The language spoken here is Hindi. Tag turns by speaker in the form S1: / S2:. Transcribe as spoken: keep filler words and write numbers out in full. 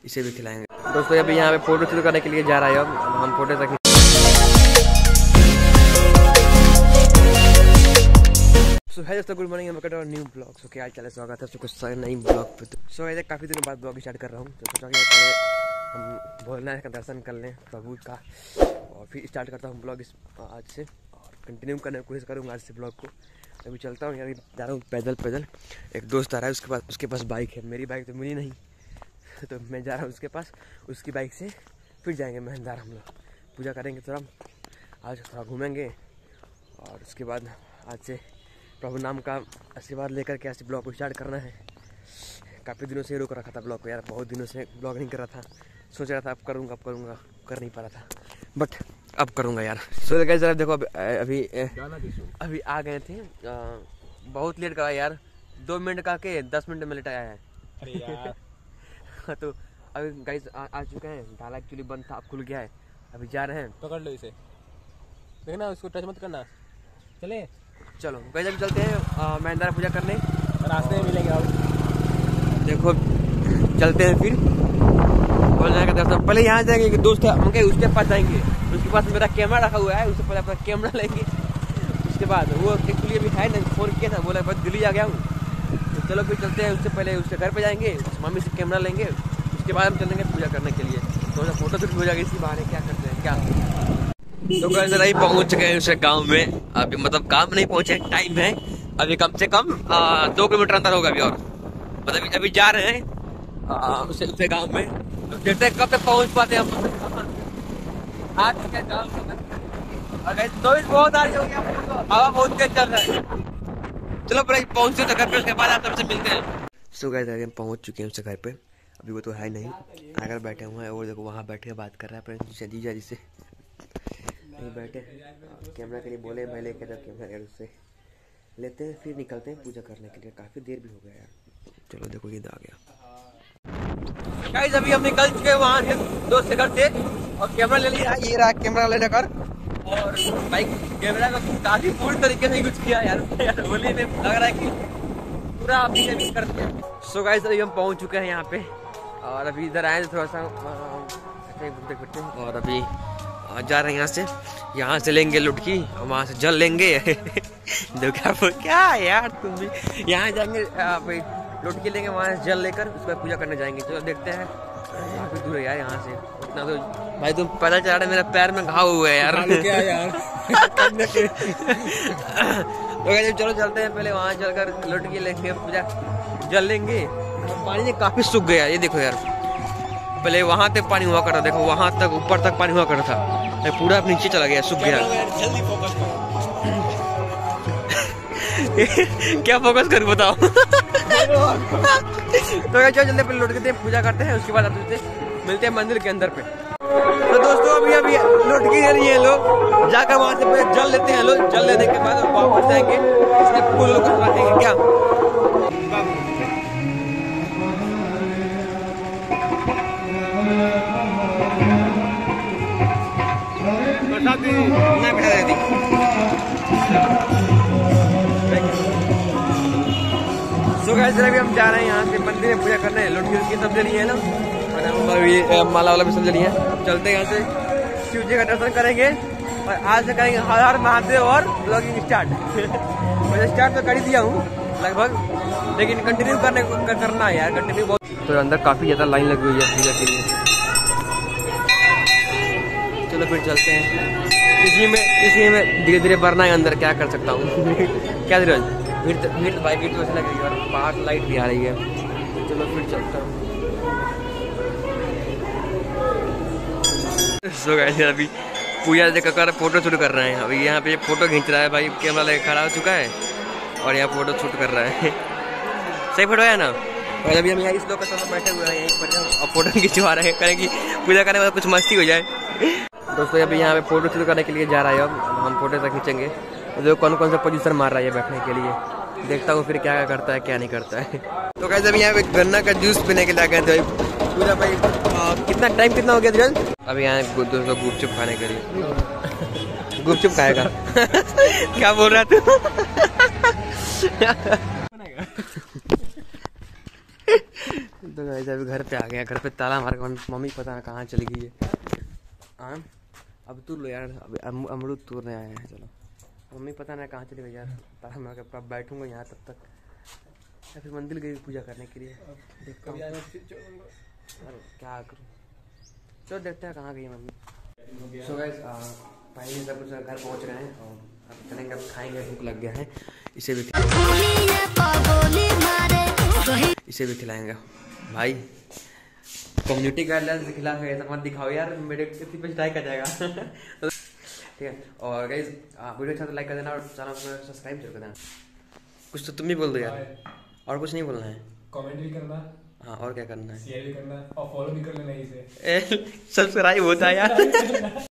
S1: इसे भी खिलाएंगे। दोस्तों अभी यहाँ पे फोटो शूट करने के लिए जा रहा है, अब हम फोटो तक। सो है दोस्तों, good morning, welcome to our new blog. So क्या चले, स्वागत है कुछ नई ब्लॉग पे। सो ऐसे काफ़ी दिनों बाद ब्लॉग स्टार्ट कर रहा हूँ, तो सोचा कि पहले हम भोलेनाथ का दर्शन कर लें प्रभु का, और फिर स्टार्ट करता हूँ ब्लॉग इस आज से, और कंटिन्यू करने की कोशिश करूँगा आज से ब्लॉग को। अभी चलता हूँ, यार जा रहा हूँ पैदल पैदल। एक दोस्त आ रहा है, उसके पास उसके पास बाइक है, मेरी बाइक तो मिली नहीं, तो मैं जा रहा हूँ उसके पास, उसकी बाइक से फिर जाएंगे महेंद्र। हम लोग पूजा करेंगे थोड़ा, आज थोड़ा घूमेंगे, और उसके बाद आज से प्रभु नाम का आशीर्वाद लेकर के ऐसे ब्लॉग को स्टार्ट करना है। काफ़ी दिनों से रोक रखा था ब्लॉग को, यार बहुत दिनों से ब्लॉग नहीं कर रहा था। सोच रहा था अब करूँगा अब करूँगा कर नहीं पा रहा था, बट अब करूँगा यार। सो गाइस जरा देखो, अभी अभी अभी आ गए थे, आ, बहुत लेट करा यार, दो मिनट का के दस मिनट में लेट आया है। अरे यार तो अभी गाइस आ, आ चुके हैं, डाला एक्चुअली बंद था, अब खुल गया है, अभी जा रहे हैं। पकड़ लो इसे, देखना उसको टच मत करना। चले चलो गाइस अभी चलते हैं महेंद्र पूजा करने, रास्ते में मिलेंगे। अब देखो चलते हैं फिर बोलने का दर्शन। पहले यहाँ जाएंगे कि दोस्त है उनके, उसके पास जाएंगे, उसके पास मेरा कैमरा रखा हुआ है, उससे पहले अपना कैमरा लेंगे। उसके बाद वो एक्चुअली अभी है नहीं, फोन किया था, बोला बस दिल्ली आ गया हूँ, तो चलो फिर चलते हैं। उससे पहले उसके घर पे जाएंगे, मम्मी से कैमरा लेंगे, उसके बाद हम चलेंगे पूजा करने के लिए। तो फोटो शूट हो जाएगी, इसी बहाने क्या करते हैं क्या। तो गाइस नहीं पहुंच गए उसे गांव में, अभी मतलब गांव नहीं पहुंचे, टाइम है अभी कम से कम आ, दो किलोमीटर अंदर होगा अभी, और मतलब अभी जा रहे हैं आ, उसे, उसे गांव में। देखते हैं कब तक पहुंच पाते हैं हम। आज क्या गांव तो बहुत आ रही हो गया, हवा बहुत तेज चल रहा है। चलो पहले पहुंचते तो घर पे, उसके बाद आप सबसे मिलते हैं। सो गाइस हम पहुंच चुके हैं उससे घर पे, अभी वो तो है नहीं, अगर बैठे हुए हैं, और देखो वहाँ बैठे बात कर रहा है अपने जीजा जी से, नहीं बैठे कैमरा के लिए बोले, मैं लेके जब कैमरा यार उससे लेते हैं, फिर निकलते हैं पूजा करने के लिए। काफ़ी देर भी हो गया यार। चलो देखो ये आ गया गाइस, अभी हम निकल चुके हैं वहाँ से, दोस्त के घर से, और कैमरा ले लिया, ये रहा कैमरा लेने कर, और बाइक कैमरा का काफ़ी पूरी तरीके से यूज किया यार, यार होली में लग रहा है कि पूरा अभी से यूज करते हैं। सो गाइस अभी हम पहुँच चुके हैं यहाँ पे, और अभी इधर आए थोड़ा सा घूमते फिरते, और अभी जा रहे हैं यहाँ से, यहाँ से लेंगे लुटकी, और वहाँ से जल लेंगे। देखो क्या यार तुम भी, यहाँ जाएंगे भाई लुटकी लेंगे, वहाँ से जल लेकर उसको पूजा करने जाएंगे। चलो देखते हैं, काफी दूर है यार यहाँ से, उतना तो भाई तुम पता चला रहा, मेरा पैर में घाव हुआ है यार। क्या यार तो चलो चलते हैं, पहले वहाँ चलकर लुटकी लेंगे, पूजा जल लेंगे। पानी काफी सूख गया, ये देखो यार, पहले वहां तक पानी हुआ करता, देखो वहां तक ऊपर तक पानी हुआ करता था, पूरा नीचे चला गया, सूख गया। जल्दी फोकस करो। क्या फोकस करूं बताओ। तो चलो जल्दी पहले लौट के पूजा करते हैं, उसके बाद आप मिलते हैं मंदिर के अंदर पे। तो दोस्तों अभी अभी लौट के रही है लोग, जाकर वहां से पहले जल लेते हैं लोग, जल लेने के बाद वापस जाएंगे, इसलिए फूल लोग रखेंगे क्या। सो गाइस अभी हम जा रहे हैं यहाँ से मंदिर में पूजा करने, लुटकी की सब जली है ना, और माला वाला भी सब जली है। चलते हैं यहाँ से, शिव जी का दर्शन करेंगे, और आज से करेंगे हर हर महादेव और ब्लॉगिंग स्टार्ट। मैं स्टार्ट तो कर ही दिया हूँ लगभग, लेकिन कंटिन्यू करने कर, करना है यार, कंटिन्यू बहुत। तो अंदर काफी ज्यादा लाइन लगी हुई है पूजा के लिए। चलो फिर चलते हैं, इसी में इसी में धीरे धीरे बढ़ना है अंदर, क्या कर सकता हूँ। क्या धीरज, भीड़ भीड़ भाई भीड़ तो ऐसे लग रही है, और बाहर लाइट भी आ रही है। चलो फिर चलता हूँ। सो गाइस अभी पूजा कर फोटो शूट कर रहे हैं, अभी यहाँ पे फोटो खींच रहा है भाई, कैमरा लेकर खड़ा हो चुका है, और यहाँ फोटो शूट कर रहा है। सही फोटो है ना। और अभी हम यहाँ इस लोग के साथ बैठे हुए हैं यहीं पर, और फोटो खिंचवा रहे हैं, करेंगे पूजा करने के बाद कुछ मस्ती हो जाए। दोस्तों अभी यहाँ पे फोटो शूट करने के लिए जा रहा है, अब हम फोटो से खींचेंगे, जो कौन कौन सा पोजीशन मार रहा है बैठने के लिए, देखता हूँ फिर क्या क्या करता है क्या नहीं करता है। तो गाइस अभी यहाँ पे गन्ना का जूस पीने के लिए गए थे पूरा भाई। आ, कितना टाइम कितना हो गया धीरज? अभी यहाँ दोस्तों गुपचुप खाने के लिए, गुपचुप खाएगा। क्या बोल रहा तू? तो वैसे अभी घर पे आ गया, घर पे ताला मार के मम्मी पता ना कहाँ चली गई है। हाँ अब तू लो यार, अब अम, अमरूद तोड़ने आए हैं। चलो मम्मी पता ना कहाँ चली गई यार, ताला मार के अब बैठूंगा यहाँ तब तक, या फिर मंदिर गई पूजा करने के लिए। देखता हूँ अरे क्या करूँ, चलो देखते हैं कहाँ गई मम्मी। सो गाइस फाइनली सब कुछ घर पहुँच रहे हैं और अब चलेंगे, अब खाएंगे, भूख लग गया है। इसे भी इसे भी खिलाएंगे भाई। कम्युनिटी गाइडलाइंस के खिलाफ है ऐसा मत दिखाओ यार, मेरे किसी पे स्ट्राइक आ जाएगा। ठीक है, और गाइस वीडियो अच्छा तो लाइक कर देना और चैनल को सब्सक्राइब जरूर कर देना। कुछ तो तुम भी बोल दो यार, और कुछ नहीं बोलना है।
S2: कमेंट भी करना,
S1: हाँ और क्या करना है,
S2: शेयर भी करना और फॉलो भी कर लेना इसे।
S1: सब्सक्राइब होता है यार।